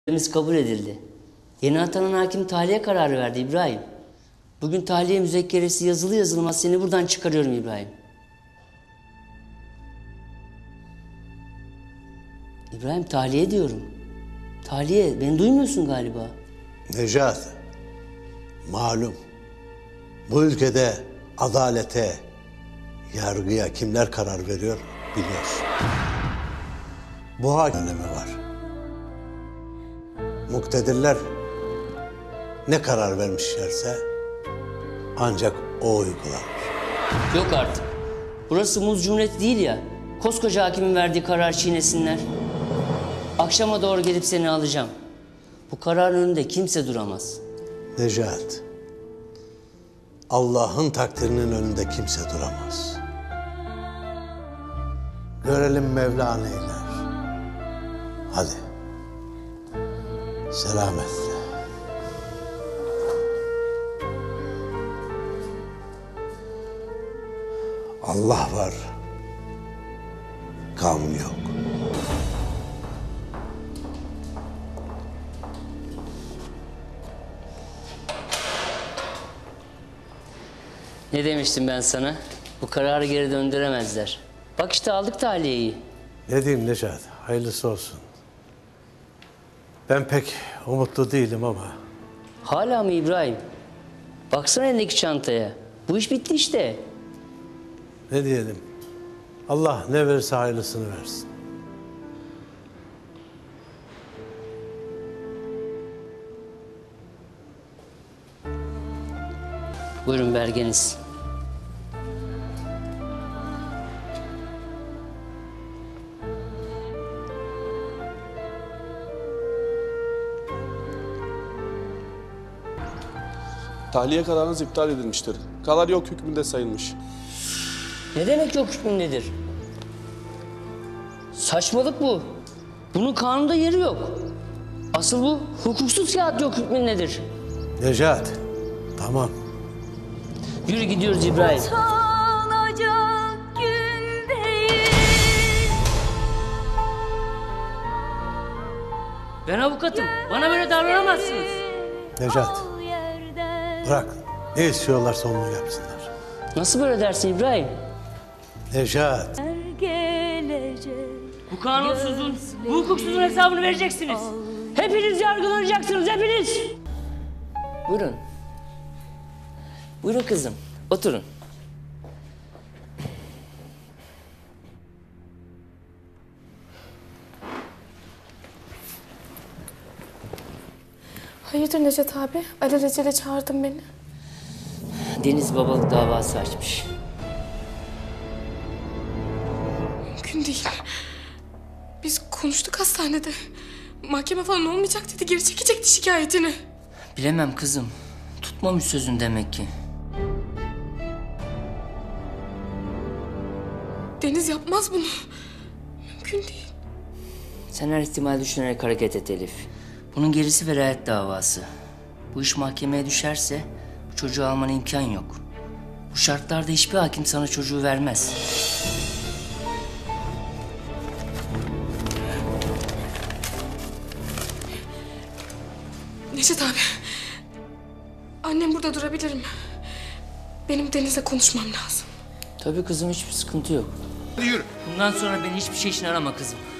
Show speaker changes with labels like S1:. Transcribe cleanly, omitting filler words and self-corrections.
S1: kabul edildi. Yeni atanan hakim tahliye kararı verdi İbrahim. Bugün tahliye müzekkeresi yazılı yazılmaz seni buradan çıkarıyorum İbrahim. İbrahim tahliye diyorum. Tahliye, beni duymuyorsun galiba.
S2: Necat, malum bu ülkede adalete, yargıya kimler karar veriyor biliyorsun. Bu önemi var. Muktedirler ne karar vermişlerse ancak o uygulanır.
S1: Yok artık. Burası Muz Cumhuriyeti değil ya. Koskoca hakimin verdiği karar çiğnesinler. Akşama doğru gelip seni alacağım. Bu kararın önünde kimse duramaz.
S2: Necat, Allah'ın takdirinin önünde kimse duramaz. Görelim Mevla neyler. Hadi. Selametle. Allah var. Gam yok.
S1: Ne demiştim ben sana? Bu kararı geri döndüremezler. Bak işte aldık tahliyeyi.
S2: Ne diyeyim Necat? Hayırlısı olsun. Ben pek umutlu değilim ama.
S1: Hala mı İbrahim? Baksana elindeki çantaya. Bu iş bitti işte.
S2: Ne diyelim? Allah ne verirse hayırlısını versin.
S1: Buyurun belgeniz.
S3: Tahliye kararınız iptal edilmiştir. Karar yok hükmünde sayılmış.
S1: Ne demek yok hükmündedir? Saçmalık bu. Bunun kanunda yeri yok. Asıl bu hukuksuz kağıt yok hükmündedir.
S2: Necat, tamam.
S1: Yürü gidiyoruz İbrahim.
S4: Utanacak gün değil.
S1: Ben avukatım. Bana böyle davranamazsınız.
S2: Necat, bırak. Ne istiyorlarsa onu yapsınlar.
S1: Nasıl böyle dersin İbrahim?
S2: Necat.
S4: Gelecek.
S1: Bu kanunsuzluğun, bu hukuksuzluğun hesabını vereceksiniz. Hepiniz yargılanacaksınız, hepiniz. Buyurun. Buyurun kızım, oturun.
S5: Hayırdır Necat abi? Alelacele çağırdın beni.
S1: Deniz babalık davası açmış.
S5: Mümkün değil. Biz konuştuk hastanede. Mahkeme falan olmayacak dedi. Geri çekecekti şikayetini.
S1: Bilemem kızım. Tutmamış sözün demek ki.
S5: Deniz yapmaz bunu. Mümkün değil.
S1: Sen her ihtimal düşünerek hareket et Elif. Bunun gerisi velayet davası. Bu iş mahkemeye düşerse bu çocuğu almana imkan yok. Bu şartlarda hiçbir hakim sana çocuğu vermez.
S5: Necat abi. Annem burada durabilir mi? Benim Deniz'le konuşmam lazım.
S1: Tabii kızım, hiçbir sıkıntı yok.
S6: Hadi yürü.
S1: Bundan sonra beni hiçbir şey için arama kızım.